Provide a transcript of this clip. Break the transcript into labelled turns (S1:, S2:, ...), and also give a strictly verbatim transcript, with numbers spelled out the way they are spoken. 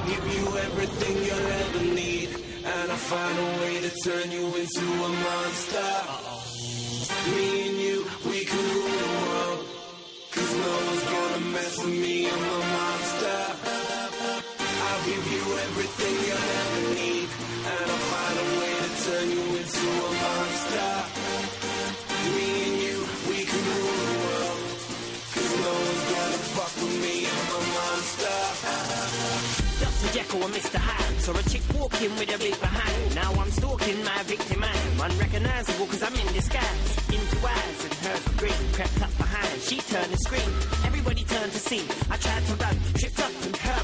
S1: give you everything you'll ever need, and I'll find a way to turn you into a monster. Me and you, we can rule the world, 'cause no one's gonna mess with me, I'm a monster. I'll give you everything you'll ever need, and I'll find a way to turn you into a monster. Me and you, we can rule the world, 'cause no one's gonna fuck with me, I'm a monster.
S2: Doctor Jekyll and Mister Hyde saw a chick walking with a big behind. Now I'm stalking my victim, I'm unrecognizable 'cause I'm in disguise. Into eyes and hers were green, crept up behind, she turned and screamed. Everybody turned to see, I tried to run, tripped up and hurt